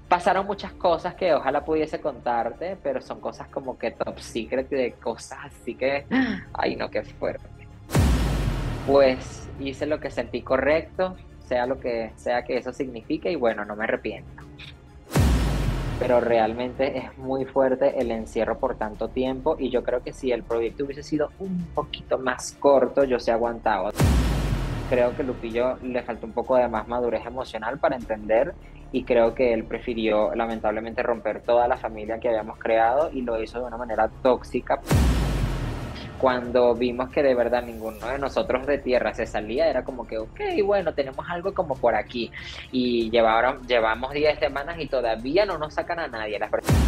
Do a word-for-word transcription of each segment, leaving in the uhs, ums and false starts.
Pasaron muchas cosas que ojalá pudiese contarte, pero son cosas como que top secret y de cosas así que, ay no, qué fuerte. Pues hice lo que sentí correcto, sea lo que sea que eso signifique y bueno, no me arrepiento. Pero realmente es muy fuerte el encierro por tanto tiempo y yo creo que si el proyecto hubiese sido un poquito más corto, yo se aguantaba. Creo que Lupillo le faltó un poco de más madurez emocional para entender y creo que él prefirió lamentablemente romper toda la familia que habíamos creado y lo hizo de una manera tóxica. Cuando vimos que de verdad ninguno de nosotros de tierra se salía, era como que, ok, bueno, tenemos algo como por aquí. Y llevaron, llevamos diez semanas y todavía no nos sacan a nadie. Las personas.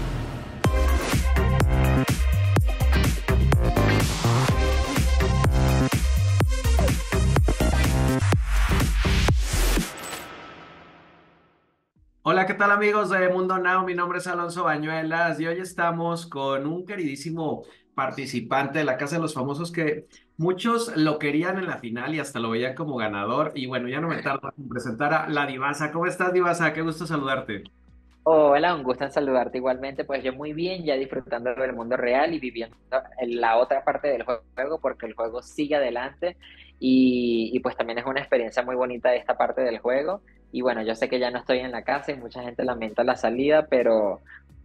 Hola, ¿qué tal amigos de Mundo Now? Mi nombre es Alonso Bañuelas y hoy estamos con un queridísimo participante de la Casa de los Famosos que muchos lo querían en la final y hasta lo veían como ganador. Y bueno, ya no me tardo en presentar a la Divasa. ¿Cómo estás, Divasa? Qué gusto saludarte. Hola, un gusto en saludarte igualmente. Pues yo muy bien, ya disfrutando del mundo real y viviendo en la otra parte del juego, porque el juego sigue adelante y, y pues también es una experiencia muy bonita esta parte del juego. Y bueno, yo sé que ya no estoy en la casa y mucha gente lamenta la salida, pero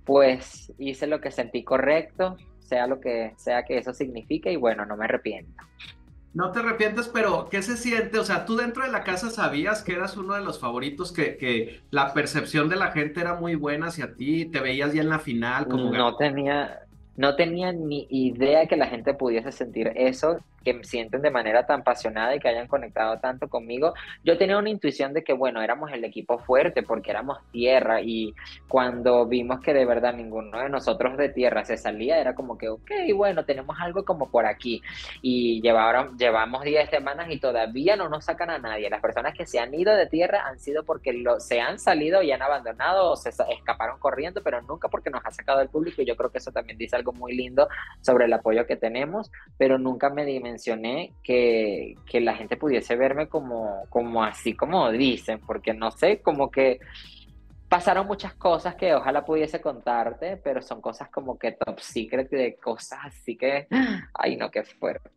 pues hice lo que sentí correcto, sea lo que sea que eso signifique y bueno, no me arrepiento. No te arrepientes, pero ¿qué se siente? O sea, tú dentro de la casa sabías que eras uno de los favoritos, que, que la percepción de la gente era muy buena hacia ti, te veías ya en la final como No tenía, no tenía ni idea que la gente pudiese sentir eso, que me sienten de manera tan apasionada y que hayan conectado tanto conmigo. Yo tenía una intuición de que, bueno, éramos el equipo fuerte porque éramos tierra y cuando vimos que de verdad ninguno de nosotros de tierra se salía, era como que, ok, bueno, tenemos algo como por aquí. Y llevaron, llevamos diez semanas y todavía no nos sacan a nadie. Las personas que se han ido de tierra han sido porque lo, se han salido y han abandonado o se escaparon corriendo, pero nunca porque nos ha sacado el público. Y yo creo que eso también dice algo muy lindo sobre el apoyo que tenemos, pero nunca me dimensioné que, que la gente pudiese verme como, como así como dicen, porque no sé, como que pasaron muchas cosas que ojalá pudiese contarte, pero son cosas como que top secret y de cosas así que, ay no, qué fuerte.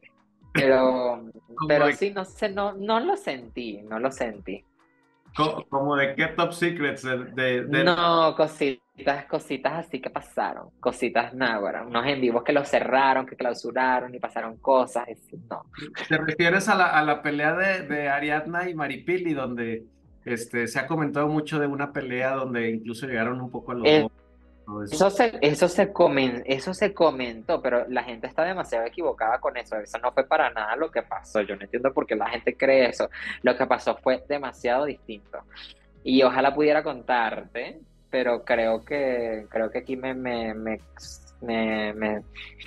Pero, como pero de sí, no sé, no, no lo sentí, no lo sentí. Co- Como de qué top secrets de, de, de- No, cositas, cositas así que pasaron, cositas náguara, unos en vivos que los cerraron, que clausuraron y pasaron cosas, y no. te refieres a la, a la pelea de, de Ariadna y Maripili, donde este, se ha comentado mucho de una pelea donde incluso llegaron un poco a los dos, todo eso. Eso se, eso se comen, eso se comentó, pero la gente está demasiado equivocada con eso. Eso no fue para nada lo que pasó. Yo no entiendo por qué la gente cree eso. Lo que pasó fue demasiado distinto. Y ojalá pudiera contarte, pero creo que, creo que aquí me, me, me, me, me,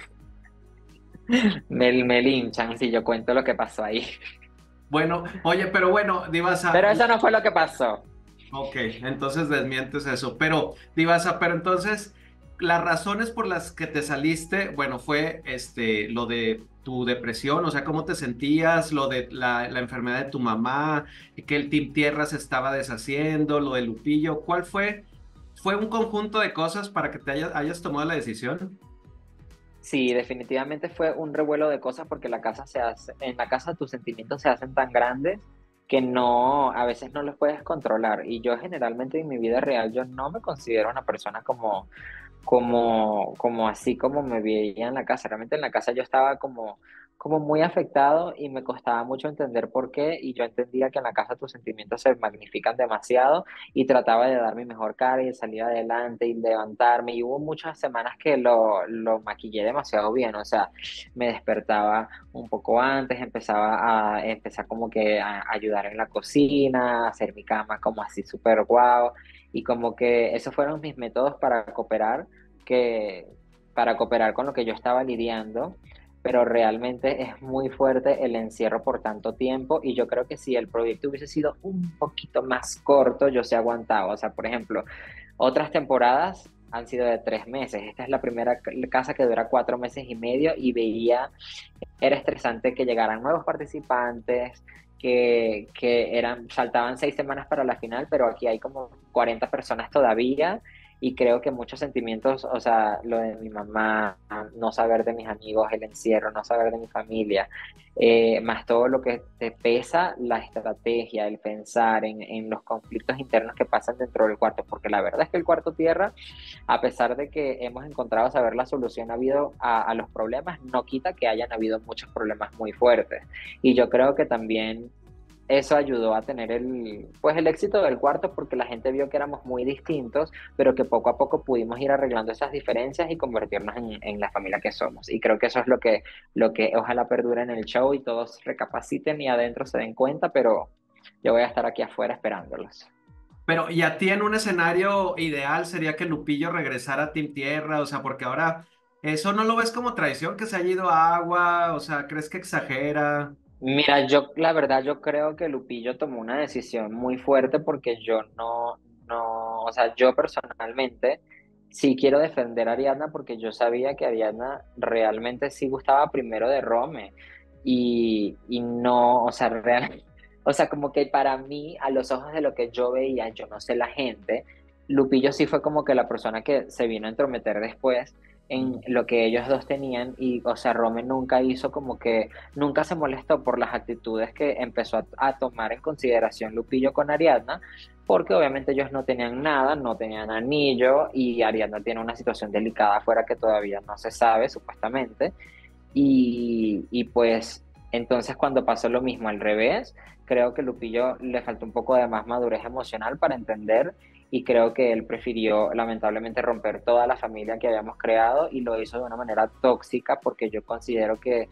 me, me linchan si yo cuento lo que pasó ahí. Bueno, oye, pero bueno, Divasa, Pero eso no fue lo que pasó. ok, entonces desmientes eso, pero Divasa, pero entonces las razones por las que te saliste, bueno, fue este, lo de tu depresión, o sea, cómo te sentías, lo de la, la enfermedad de tu mamá, que el Team Tierra se estaba deshaciendo, lo de Lupillo, ¿cuál fue? ¿Fue un conjunto de cosas para que te hayas, hayas tomado la decisión? Sí, definitivamente fue un revuelo de cosas porque la casa se hace, en la casa tus sentimientos se hacen tan grandes que no, a veces no los puedes controlar. Y yo generalmente en mi vida real, yo no me considero una persona como como, como así como me veía en la casa. Realmente en la casa yo estaba como, como muy afectado y me costaba mucho entender por qué y yo entendía que en la casa tus sentimientos se magnifican demasiado y trataba de dar mi mejor cara y de salir adelante y levantarme y hubo muchas semanas que lo, lo maquillé demasiado bien, o sea, me despertaba un poco antes, empezaba a empezar como que a ayudar en la cocina, a hacer mi cama como así súper guau y como que esos fueron mis métodos para cooperar que para cooperar con lo que yo estaba lidiando, pero realmente es muy fuerte el encierro por tanto tiempo y yo creo que si el proyecto hubiese sido un poquito más corto, yo se aguantaba. O sea, por ejemplo, otras temporadas han sido de tres meses. Esta es la primera casa que dura cuatro meses y medio y veía, era estresante que llegaran nuevos participantes, que, que eran, faltaban seis semanas para la final, pero aquí hay como cuarenta personas todavía y creo que muchos sentimientos, o sea, lo de mi mamá, no saber de mis amigos, el encierro, no saber de mi familia, eh, más todo lo que te pesa, la estrategia, el pensar en, en los conflictos internos que pasan dentro del cuarto, porque la verdad es que el cuarto tierra, a pesar de que hemos encontrado saber la solución ha habido a, a los problemas, no quita que hayan habido muchos problemas muy fuertes. Y yo creo que también eso ayudó a tener el, pues el éxito del cuarto porque la gente vio que éramos muy distintos, pero que poco a poco pudimos ir arreglando esas diferencias y convertirnos en, en la familia que somos. Y creo que eso es lo que, lo que ojalá perdure en el show y todos recapaciten y adentro se den cuenta, pero yo voy a estar aquí afuera esperándolos. Pero, ¿y a ti en un escenario ideal sería que Lupillo regresara a Team Tierra? O sea, porque ahora eso no lo ves como traición que se haya ido a agua, o sea, ¿crees que exagera? Mira, yo la verdad yo creo que Lupillo tomó una decisión muy fuerte porque yo no, no, o sea, yo personalmente sí quiero defender a Ariadna porque yo sabía que Ariadna realmente sí gustaba primero de Rome y, y no, o sea, real, o sea, como que para mí, a los ojos de lo que yo veía, yo no sé la gente, Lupillo sí fue como que la persona que se vino a entrometer después en lo que ellos dos tenían y, o sea, Rome nunca hizo como que nunca se molestó por las actitudes que empezó a, a, tomar en consideración Lupillo con Ariadna, porque obviamente ellos no tenían nada, no tenían anillo y Ariadna tiene una situación delicada afuera que todavía no se sabe, supuestamente. Y, y pues entonces cuando pasó lo mismo al revés, creo que Lupillo le faltó un poco de más madurez emocional para entender y creo que él prefirió lamentablemente romper toda la familia que habíamos creado y lo hizo de una manera tóxica porque yo considero que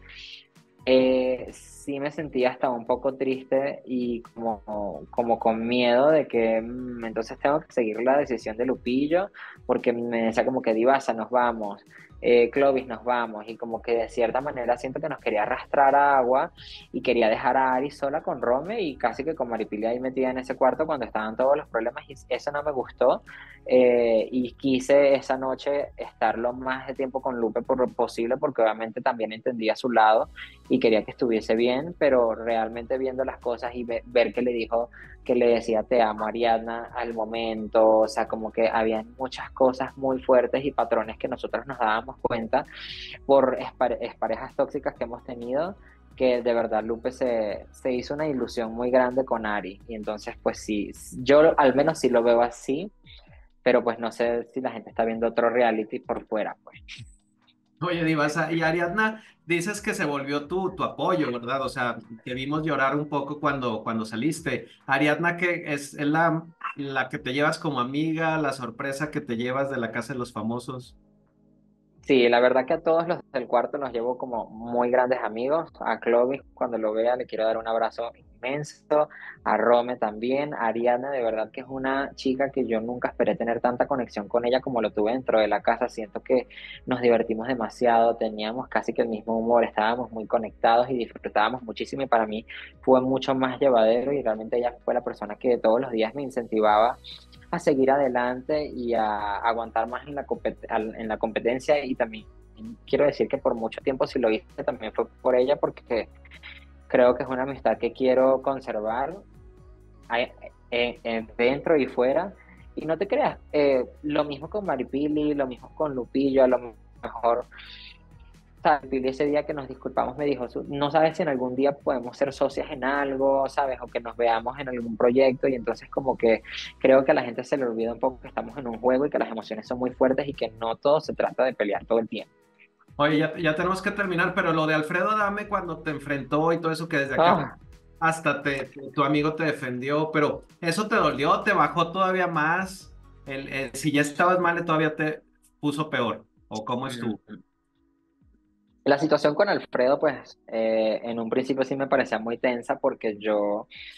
eh, sí me sentía hasta un poco triste y como, como con miedo de que mm, entonces tengo que seguir la decisión de Lupillo, porque me decía como que Divasa, nos vamos, eh, Clovis, nos vamos, y como que de cierta manera siento que nos quería arrastrar a agua y quería dejar a Ari sola con Rome y casi que con Maripili ahí metida en ese cuarto cuando estaban todos los problemas y eso no me gustó. Eh, y quise esa noche estar lo más de tiempo con Lupe por lo posible porque obviamente también entendía su lado y quería que estuviese bien, pero realmente viendo las cosas y ve, ver que le dijo, que le decía te amo Ariadna al momento, o sea, como que había muchas cosas muy fuertes y patrones que nosotros nos dábamos cuenta por parejas tóxicas que hemos tenido, que de verdad Lupe se, se hizo una ilusión muy grande con Ari, y entonces pues sí, yo al menos sí lo veo así, pero pues no sé si la gente está viendo otro reality por fuera, pues. Oye, Divasa, y Ariadna, dices que se volvió tu, tu apoyo, ¿verdad? O sea, te vimos llorar un poco cuando, cuando saliste. Ariadna, que es, es la, la que te llevas como amiga, la sorpresa que te llevas de la Casa de los Famosos. Sí, la verdad que a todos los del cuarto los llevo como muy grandes amigos. A Clovis, cuando lo vea, le quiero dar un abrazo inmenso. A Rome también. A Ariana, de verdad que es una chica que yo nunca esperé tener tanta conexión con ella como lo tuve dentro de la casa. Siento que nos divertimos demasiado, teníamos casi que el mismo humor, estábamos muy conectados y disfrutábamos muchísimo. Y para mí fue mucho más llevadero y realmente ella fue la persona que todos los días me incentivaba a seguir adelante y a aguantar más en la, en la competencia y también quiero decir que por mucho tiempo si lo hice también fue por ella porque creo que es una amistad que quiero conservar eh, eh, dentro y fuera y no te creas, eh, lo mismo con Maripili, lo mismo con Lupillo, a lo mejor y ese día que nos disculpamos me dijo, no sabes si en algún día podemos ser socias en algo, ¿sabes? O que nos veamos en algún proyecto y entonces como que creo que a la gente se le olvida un poco que estamos en un juego y que las emociones son muy fuertes y que no todo se trata de pelear todo el tiempo. Oye, ya, ya tenemos que terminar, pero lo de Alfredo Adame cuando te enfrentó y todo eso que desde acá Oh, hasta te, tu amigo te defendió, pero ¿eso te dolió? ¿Te bajó todavía más? El, el- si ya estabas mal, todavía te puso peor. ¿O cómo estuvo? la situación con Alfredo, pues, eh, en un principio sí me parecía muy tensa porque yo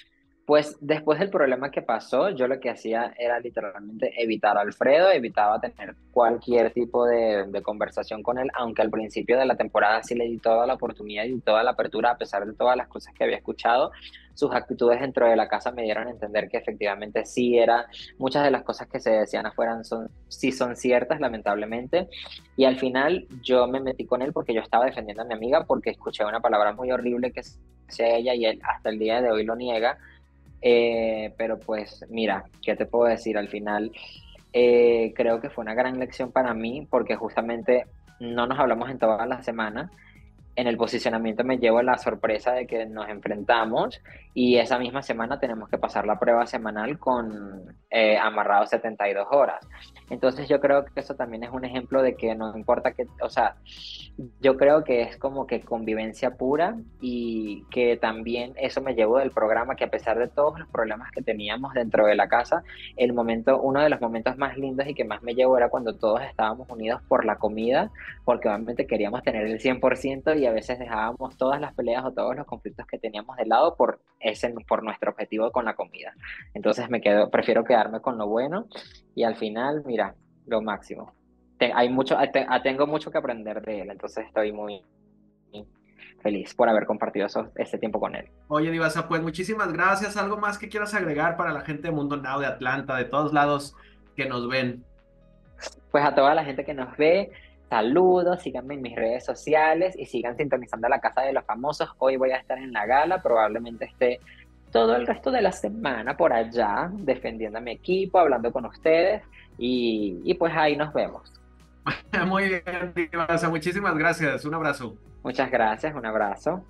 Pues después del problema que pasó, yo lo que hacía era literalmente evitar a Alfredo, evitaba tener cualquier tipo de, de conversación con él, aunque al principio de la temporada sí le di toda la oportunidad y toda la apertura, a pesar de todas las cosas que había escuchado, sus actitudes dentro de la casa me dieron a entender que efectivamente sí era, muchas de las cosas que se decían afuera son, sí son ciertas, lamentablemente, y al final yo me metí con él porque yo estaba defendiendo a mi amiga porque escuché una palabra muy horrible que hacía ella y él hasta el día de hoy lo niega. Eh, pero pues mira, ¿qué te puedo decir? Al final eh, creo que fue una gran lección para mí porque justamente no nos hablamos en toda la semana. En el posicionamiento me llevo la sorpresa de que nos enfrentamos y esa misma semana tenemos que pasar la prueba semanal con eh, amarrado setenta y dos horas. Entonces yo creo que eso también es un ejemplo de que no importa que, o sea, yo creo que es como que convivencia pura y que también eso me llevó del programa, que a pesar de todos los problemas que teníamos dentro de la casa, el momento, uno de los momentos más lindos y que más me llevó era cuando todos estábamos unidos por la comida, porque obviamente queríamos tener el cien por ciento y a veces dejábamos todas las peleas o todos los conflictos que teníamos de lado por, ese, por nuestro objetivo con la comida. Entonces me quedo, prefiero quedarme con lo bueno y al final, mira, lo máximo. Te, hay mucho, te, tengo mucho que aprender de él, entonces estoy muy feliz por haber compartido eso, ese tiempo con él. Oye, Divasa, pues muchísimas gracias. ¿Algo más que quieras agregar para la gente de Mundo Now, de Atlanta, de todos lados que nos ven? Pues a toda la gente que nos ve, saludos, síganme en mis redes sociales y sigan sintonizando la Casa de los Famosos. Hoy voy a estar en la gala, probablemente esté todo el resto de la semana por allá, defendiendo a mi equipo, hablando con ustedes y, y pues ahí nos vemos. Muy bien, Divasa, muchísimas gracias. Un abrazo. Muchas gracias, un abrazo.